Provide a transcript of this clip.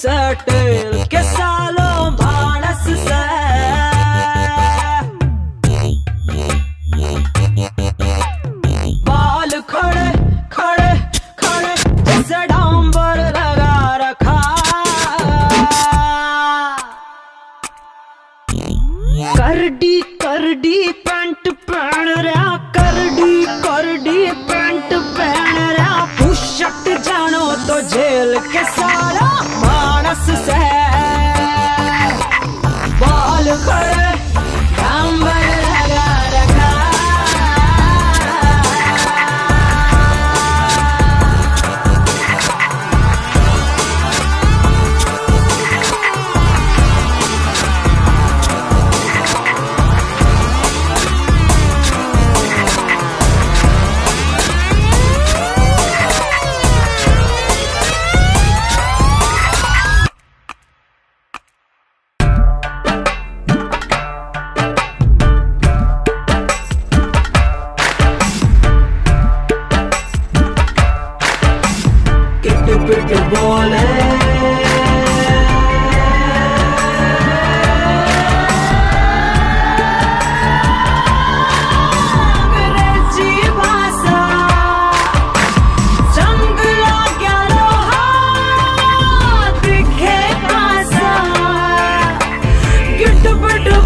Subtle के सालो मानस से बाल खड़े खड़े खड़े जैसे डांबर लगा रखा। करडी करडी पैंट पहन रहा, करडी करडी पैंट पहन रहा, पुशट जानो तो जेल के साला मानस से बाल खड़े डांबर लगा रखा। पिट बोले अंग्रेजी भाषा जंग लाग्या लोहा दिखे कासा गिट पिट